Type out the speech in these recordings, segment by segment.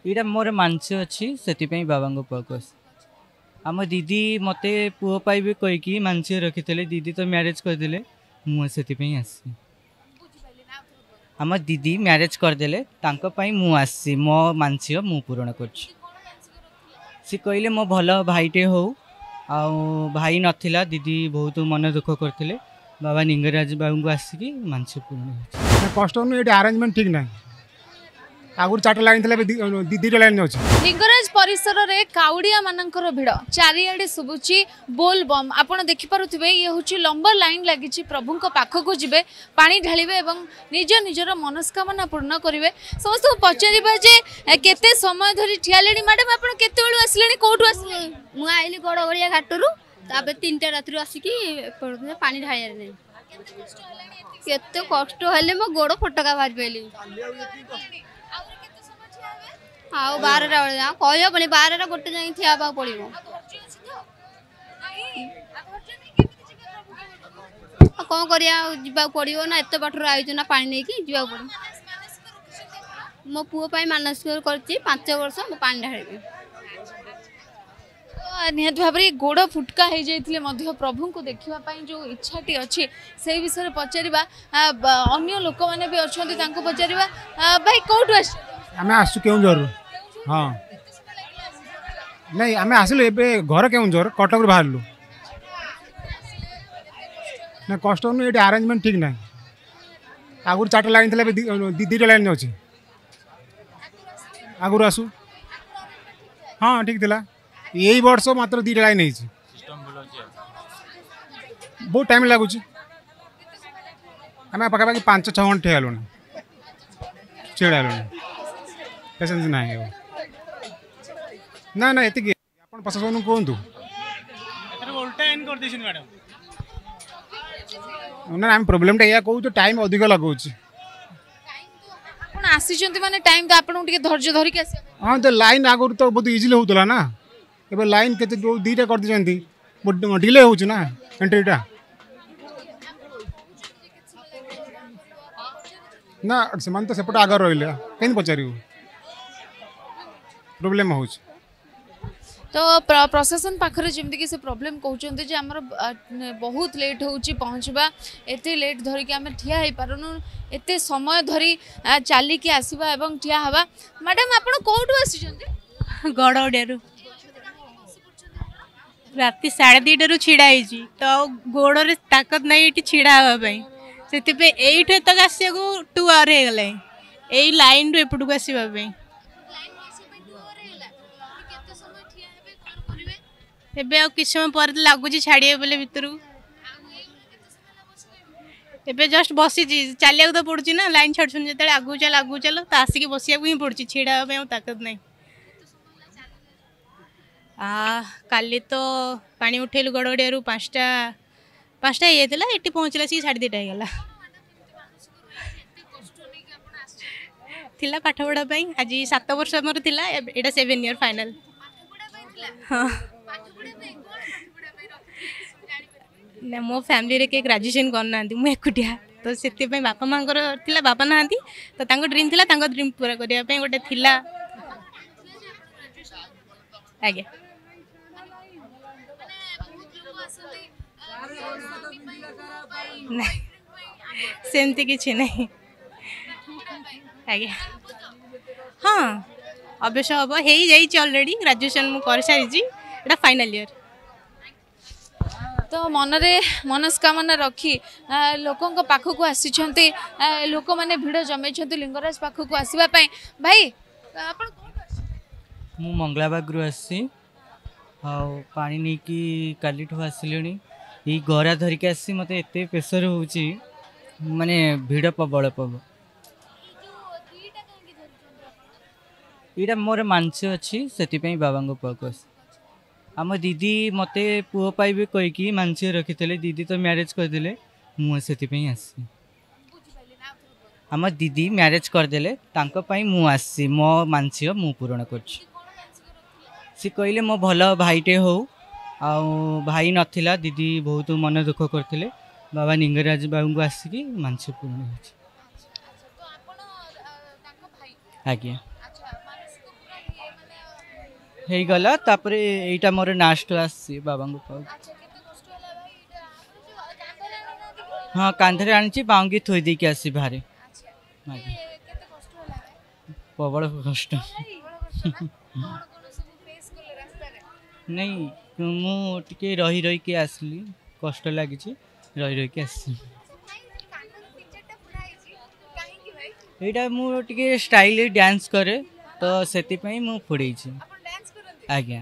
यहाँ मोर मानस अच्छी से बाबा पाक आम दीदी मत पुओ पाइबे कहीकि मानस रखी दीदी तो मैरेज करदे मुझे आसी आम दीदी मैरेज करदे मुझे मो मानस मु पूरण कर कहले मो भल भाईटे हो भाई नथिला दीदी बहुत मन दुख करते बाबा लिंगराज बाबू को आसिक मानस पूर्ण कष्ट ये आरेंजमेंट ठीक ना आगुरी 4टा लाइन दीटा लाइन अच्छे लिंगराज परिसर रे काउड़िया मानकर भिड़ चारिआडे शुभुची बोल बम आपड़ देखिपे ये हूँ लंबा लाइन लगी प्रभु पाखक जी पानी ढालिबे एवं निज निजर मनस्कामना पूर्ण करेंगे समस्त पचारे जे केते समय धरी ठियाले मैडम आप आसिले कौटू आसिले मुझे गड़गड़िया घाटू 3टा राति आसिक पानी ढाई केते कष्ट हेले मो गोड़ फटका बाहर पाइली हाँ 12टा बेले कहनी 12टा गोटे जाए ठिया पड़ो कौन कर पड़ो ना एत बाटर आयोजन ना पानी नहीं कि जावाक पड़ो मो पुओ मानसिक कर 5 वर्ष मो पानी ढाड़ी निहत भाव में गोड़ फुटका हो जाते प्रभु को देखापी जो इच्छाटी अच्छी से विषय पचारा अन्य लोक मैंने भी अच्छा पचारा भाई कौटू आम आसु केउझर हाँ नहीं आम आसिलु ए घर केउझर कटक बाहर ना कष्ट ये आरेंजमेंट ठीक ना आगुरी 4टा लाइन दीटा लाइन अच्छे आगुरी आसु हाँ ठीक थिला यही वर्ष मात्र 2टा लाइन है बहुत टाइम लगुच आम पाखापाखि 5-6 घंटे हेलु छेड़ा पेसेंस ना ना ना ये प्रशासन कहतु ना आम प्रोब्लेम या कहूँ टाइम अधिक लगुच आसी माने टाइम तो आपको धैर्य धरिक हाँ तो लाइन आगुरी तो बहुत इजिली होता ना ए लाइन के 2टा कर डिले होना एंट्रीटा ना से तो सेपटे आगे रही कहीं पचार प्रोब्लेम हो तो प्रशासन पाखरे जमती कि से प्रॉब्लम कहते आमर बहुत लेट हो पहुँचवा एत लेट धरिकी आम ठिया हो पारुनु एत समय धरी चलिकी आसवा एवं ठिया हवा मैडम आप कौटू आसी गड़गड़िया राति 2:30 छिड़ा तो गोड़ ताकत नहीं ये छिड़ा हाँपाई से ये तक आसा 2 आवर हो गला यही लाइन रू एपटू आसवाई एबे आ किछ समय पर लगुच छाड़े बोले भितर एबे जस्ट बसी चलिया तो पड़ुची ना लाइन छाड़ुन जो आगू चल तो आसिक बसिया ही पड़ुची छिड़ा ताकत नहीं काली तो पानी उठेलु गड़गड़िया 5टा ये ये पहुँचला सी 2:30 होगला थिला पाठ पढ़ापी आज 7 वर्ष मोर थिला एटा 7 ईयर फाइनल हाँ ना मो फैमिली रे के ग्रेजुएशन करना मु एकुटिया तो से बापा माँ थिला बापा ना तो ड्रीम थिला ड्रीम पूरा करने गोटे थिला आगे सेमती किसी नहीं आगे हाँ अवश्य हम हो ऑलरेडी ग्रेजुएशन मु कर सारी फाइनल ईयर तो मनरे मनस्कामना रखी लोकों पाखक आसी लोक मैंने भिड़ जमे लिंगराज पाखक आसवाई भाई मु मंगलाबाग आसी पानी नहीं कि काली आसिले ये गरा धरिक आसी मत एत प्रेसर हो माने भिड़ प्रबल प्रबल यहाँ मोर मानस अच्छी से बाबा पाक आम दीदी मत पुओ पाइबे कहीकि मानस रखी दीदी तो मैरेज करदे मुझे आसी आम दीदी मैरेज करदे मुझे मो मानस मु पूरण कर कहले मो भल भाईटे हो भाई नथिला दीदी बहुत मन दुख करते बाबा लिंगराज बाबू को आसिक मानस पूर्ण हो आज्ञा ହେଇଗଲା ତାପରେ ଏଇଟା ମୋର ଲାଷ୍ଟ ଆସିଛି ବାବାଙ୍କୁ ପାଉଛି। ହଁ କାନ୍ଧରେ ଆଣିଛି ବାଉଙ୍ଗି ଥୋଇ ଦେଇକି ଆସି ବାହାରେ। ଆଜ୍ଞା ପ୍ରବଳ କଷ୍ଟ। ନାଇଁ ମୁଁ ଟିକେ ରହି ରହିକି ଆସିଲି, କଷ୍ଟ ଲାଗିଛି, ରହି ରହିକି ଆସିଲି। ଏଇଟା ମୁଁ ଟିକେ ଷ୍ଟାଇଲ ଡ୍ୟାନ୍ସ କରେ ତ ସେଥିପାଇଁ ମୁଁ ଫୋଡ଼େଇଛି। ଆଜ୍ଞା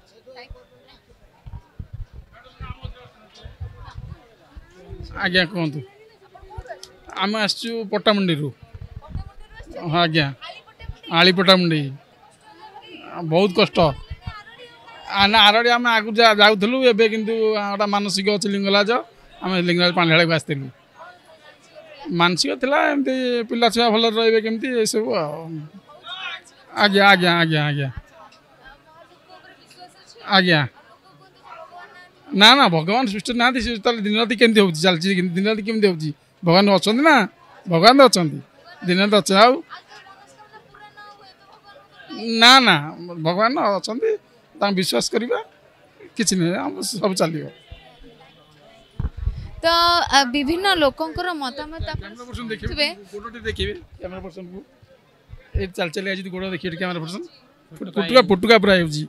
ଆଜ୍ଞା କୁହନ୍ତୁ। ଆମେ ଆସିଛୁ ପଟ୍ଟାମୁଣ୍ଡିରୁ। ହଁ ଆଜ୍ଞା ଆଳି ପଟ୍ଟାମୁଣ୍ଡି। ବହୁତ କଷ୍ଟ। ନା ଆରଡ଼ି ଆମେ ଆଗରୁ ଯାଉଥିଲୁ, ଏବେ କିନ୍ତୁ ଗୋଟେ ମାନସିକ ଅଛି ଲିଙ୍ଗରାଜ, ଆମେ ଲିଙ୍ଗରାଜ ପାଣି ଢାଳିବାକୁ ଆସିଥିଲୁ। ମାନସିକ ଥିଲା ଏମିତି ପିଲା ଛୁଆ ଭଲରେ ରହିବେ କେମିତି ଏସବୁ ଆଉ। ଆଜ୍ଞା ଆଜ୍ଞା ଆଜ୍ଞା ଆଜ୍ଞା ଆଜ୍ଞା ନା ନା ଭଗବାନ ସୃଷ୍ଟି ନାହାନ୍ତି, ସେ ତାହେଲେ ଦିନ ରାତି କେମିତି ହେଉଛି ଚାଲିଛି, ଦିନ ରାତି କେମିତି ହେଉଛି? ଭଗବାନ ଅଛନ୍ତି ନା, ଭଗବାନ ତ ଅଛନ୍ତି, ଦିନ ରାତି ଅଛି। ଆଉ ନା ନା ଭଗବାନ ଅଛନ୍ତି, ତାଙ୍କୁ ବିଶ୍ୱାସ କରିବା, କିଛି ନାହିଁ, ଆମ ସବୁ ଚାଲିବ। ତ ବିଭିନ୍ନ ଲୋକଙ୍କର ମତାମତ ଦେଖିବେ ଗୋଡ଼ଟି ଦେଖିବେ କ୍ୟାମେରା ପର୍ସନକୁ, ଏଇଠି ଚାଲି ଚାଲି ଆଜି ଗୋଡ଼ ଦେଖିବେ କ୍ୟାମେରା ପର୍ସନ, ଫୁଟୁକା ଫୁଟୁକା ପୁରା ହେଉଛି,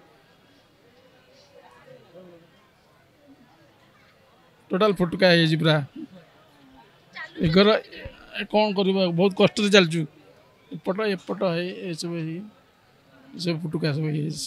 ଟୋଟାଲ ଫୁଟୁକା ହେଇଯାଇଛି ପୁରା। ଏଗର କ'ଣ କରିବା, ବହୁତ କଷ୍ଟରେ ଚାଲିଛୁ, ଏପଟ ଏପଟ ଏସବୁ ସବୁ ଫୁଟୁକା ସବୁ ହେଇଯାଇଛି।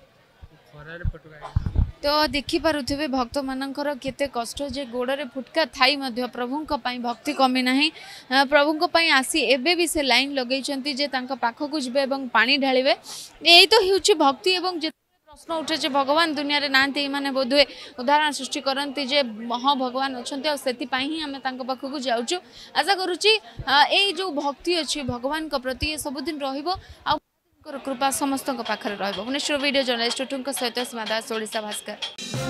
ତ ଦେଖିପାରୁଥିବେ ଭକ୍ତମାନଙ୍କର କେତେ କଷ୍ଟ, ଯେ ଗୋଡ଼ରେ ଫୁଟକା ଥାଇ ମଧ୍ୟ ପ୍ରଭୁଙ୍କ ପାଇଁ ଭକ୍ତି କମି ନାହିଁ। ପ୍ରଭୁଙ୍କ ପାଇଁ ଆସି ଏବେ ବି ସେ ଲାଇନ୍ ଲଗେଇଛନ୍ତି ଯେ ତାଙ୍କ ପାଖକୁ ଯିବେ ଏବଂ ପାଣି ଢାଳିବେ। ଏଇ ତ ହେଉଛି ଭକ୍ତି। ଏବଂ ପ୍ରଶ୍ନ ଉଠେ ଯେ ଭଗବାନ ଦୁନିଆରେ ନାହାନ୍ତି, ଏମାନେ ବୋଧହୁଏ ଉଦାହରଣ ସୃଷ୍ଟି କରନ୍ତି ଯେ ହଁ ଭଗବାନ ଅଛନ୍ତି ଆଉ ସେଥିପାଇଁ ହିଁ ଆମେ ତାଙ୍କ ପାଖକୁ ଯାଉଛୁ। ଆଶା କରୁଛି ଏଇ ଯେଉଁ ଭକ୍ତି ଅଛି ଭଗବାନଙ୍କ ପ୍ରତି ଏ ସବୁଦିନ ରହିବ ଆଉ କୃପା ସମସ୍ତଙ୍କ ପାଖରେ ରହିବ। ଭୁବନେଶ୍ୱର ଭିଡ଼ିଓ ଜର୍ଣ୍ଣାଲିଷ୍ଟ ଟୁଙ୍କ ସହିତ ସୀମା ଦାସ, ଓଡ଼ିଶା ଭାସ୍କର।